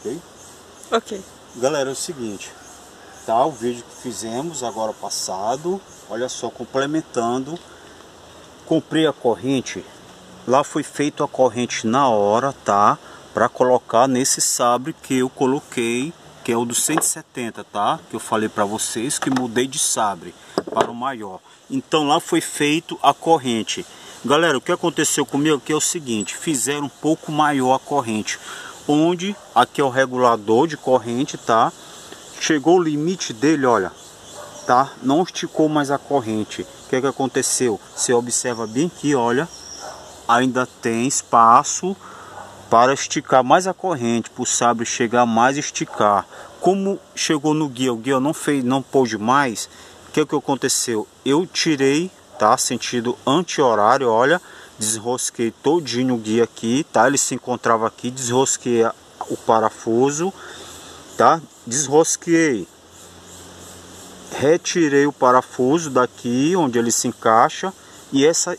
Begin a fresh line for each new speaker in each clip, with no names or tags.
ok?
Ok.
Galera, é o seguinte, tá? O vídeo que fizemos agora passado, olha só, complementando, comprei a corrente, lá foi feito a corrente na hora, tá? Para colocar nesse sabre que eu coloquei, que é o do 170, tá? Que eu falei para vocês que mudei de sabre para o maior. Então lá foi feito a corrente. Galera, o que aconteceu comigo aqui é o seguinte, fizeram um pouco maior a corrente, onde aqui é o regulador de corrente, tá? Chegou o limite dele, olha, tá? Não esticou mais a corrente. O que aconteceu? Você observa bem aqui, olha, ainda tem espaço para esticar mais a corrente, para o sabre chegar mais e esticar. Como chegou no guia, o guia não pôde mais, o que aconteceu? Eu tirei, tá? Sentido anti-horário, olha, desrosquei todinho o guia aqui, tá? Ele se encontrava aqui, desrosquei o parafuso, tá? Desrosquei, retirei o parafuso daqui onde ele se encaixa e essa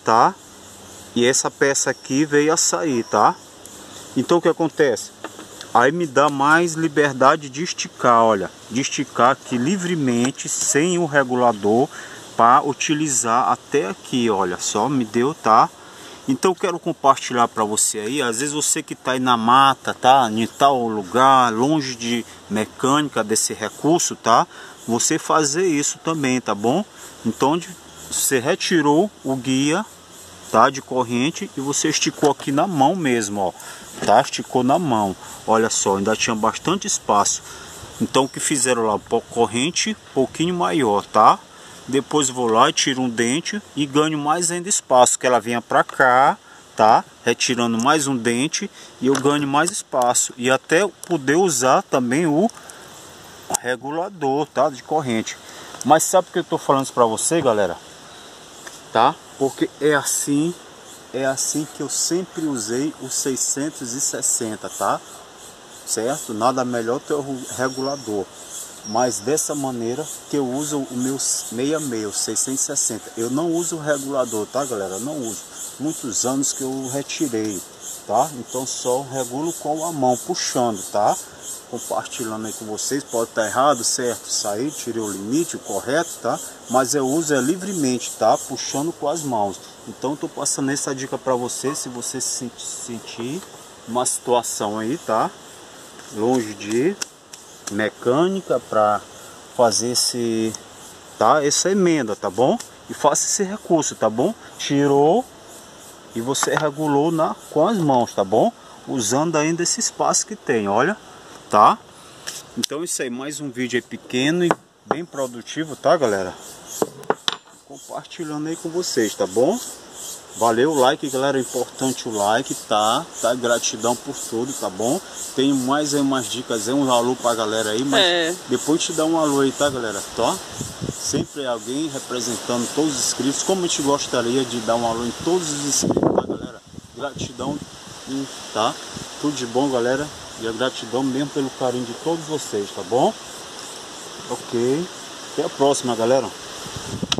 peça aqui veio a sair, tá? Então o que acontece? Aí me dá mais liberdade de esticar, olha, de esticar aqui livremente, sem o regulador, para utilizar até aqui, olha só, me deu, tá? Então eu quero compartilhar para você aí, às vezes você que está aí na mata, tá? Em tal lugar, longe de mecânica desse recurso, tá? Você fazer isso também, tá bom? Então você retirou o guia, tá? De corrente e você esticou aqui na mão mesmo, ó. Tá? Esticou na mão, olha só, ainda tinha bastante espaço. Então o que fizeram lá, corrente um pouquinho maior, tá? Depois vou lá e tiro um dente e ganho mais ainda espaço, que ela venha pra cá, tá? Retirando mais um dente e eu ganho mais espaço e até poder usar também o regulador, tá? De corrente. Mas sabe por que eu tô falando isso pra você, galera? Tá? Porque é assim que eu sempre usei o 660, tá? Certo? Nada melhor ter o regulador. Mas dessa maneira que eu uso o meu 66, o 660. Eu não uso o regulador, tá, galera? Não uso. Muitos anos que eu retirei, tá? Então só regulo com a mão, puxando, tá? Compartilhando aí com vocês, pode estar errado, certo? Saí, tirei o limite, o correto, tá? Mas eu uso livremente, tá? Puxando com as mãos. Então eu tô passando essa dica para você, se você se sentir uma situação aí, tá? Longe de mecânica, para fazer essa emenda, tá bom? E faça esse recurso, tá bom? Tirou e você regulou com as mãos, tá bom? Usando ainda esse espaço que tem, olha, tá? Então isso aí, mais um vídeo aí pequeno e bem produtivo, tá, galera? Compartilhando aí com vocês, tá bom? Valeu, o like, galera, é importante o like, tá? Gratidão por tudo, tá bom? Tenho mais aí umas dicas aí, um alô pra galera aí, mas depois te dá um alô aí, tá, galera? Tá? Sempre é alguém representando todos os inscritos, como a gente gostaria de dar um alô em todos os inscritos, tá, galera? Gratidão, tá? Tudo de bom, galera, e a gratidão mesmo pelo carinho de todos vocês, tá bom? Ok, até a próxima, galera.